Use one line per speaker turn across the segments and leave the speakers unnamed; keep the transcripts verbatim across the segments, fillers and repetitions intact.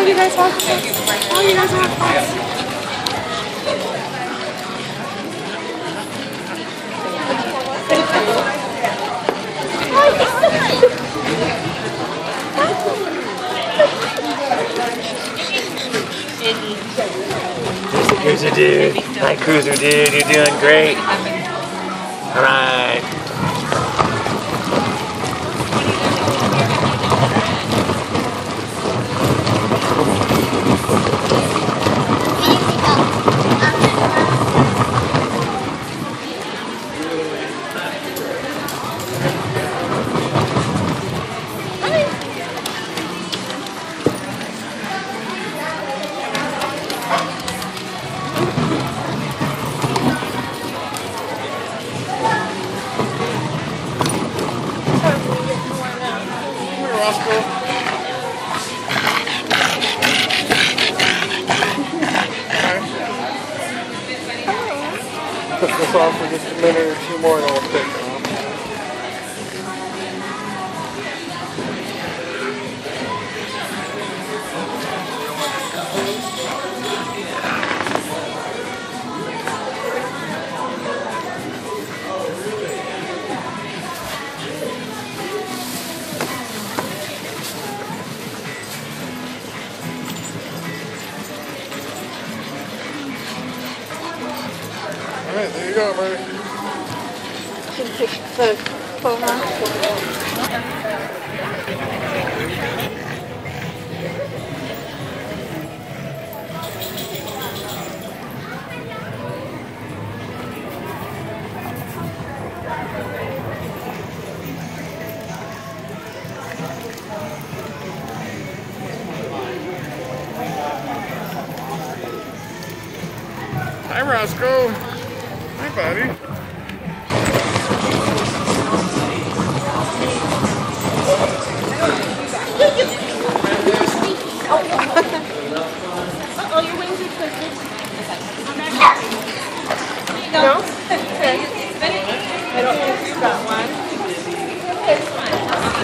you guys want pets? Oh, you guys want pets?
Cruiser dude. Hi, Cruiser dude. You're doing great. All right.
Roscoe.
Put this on for just a minute or two more and I'll pick it up. Alright, there you go, buddy.
Can you pick the photo?
Hi, Roscoe. Hi, buddy.
Oh, your wings are twisted. No? Okay. I don't know if you got one. It's fine.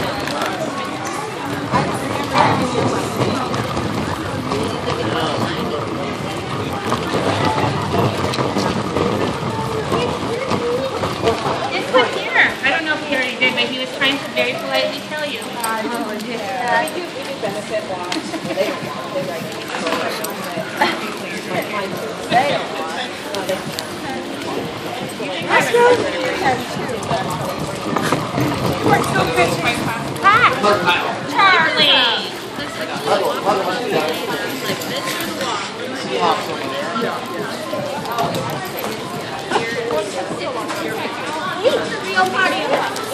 But he was trying to very politely tell you.
Oh, yeah. We do, we do benefit watch. They don't want they like it. They don't want Let's go. You are so pretty. Hi.
Charlie.
It's a real party.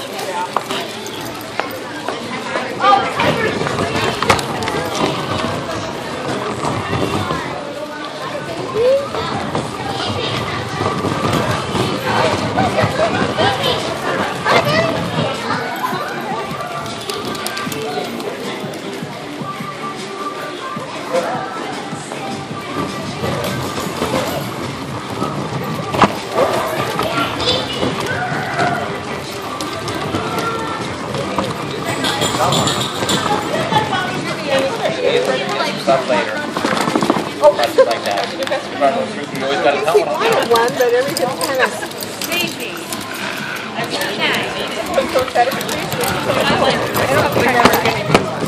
Stuff later. Oh, like that. You always got to tell them.
I have one, but everything's kind of
Baby.
I'm so satisfied. I like it. I don't think I'm ever getting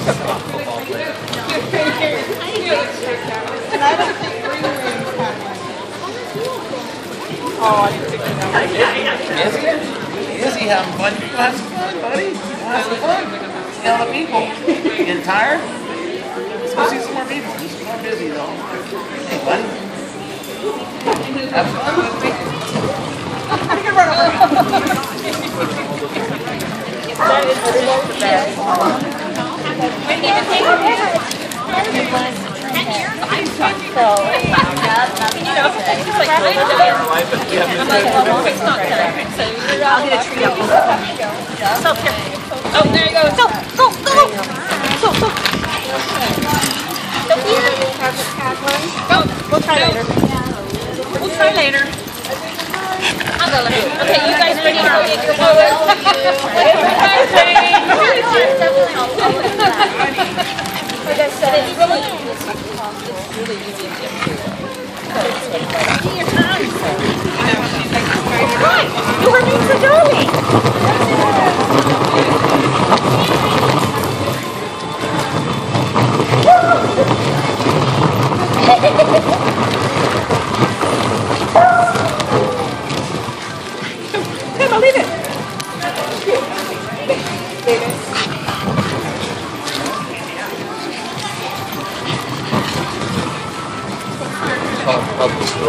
and I don't think green rings have one. Oh, I didn't think that.
Is he? Is he having fun? You have some fun, buddy. Have some fun. See all the people. You getting tired? Let's go see some more people. He's more busy though. Hey, buddy. Have fun with me.
I can run over. That is the best.
We need to take a picture.
So, you know, it's like really it's not perfect. So I'll get a treat up. So, oh, there you go. Go, go, go. Go, go. Don't you have one? Go. We'll try later. We'll try later. I'll go later. Okay, you guys ready to go get your photos? Like I said, it's really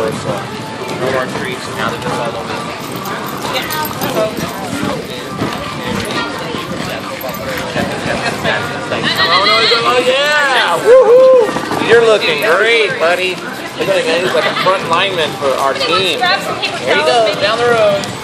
though, so no more treats. Now that it's all over. Oh yeah! Woohoo! You're looking great, buddy. Look at him, man. He's like a front lineman for our team.
Grab some paper
Here you
towels,
go,
maybe.
down the road.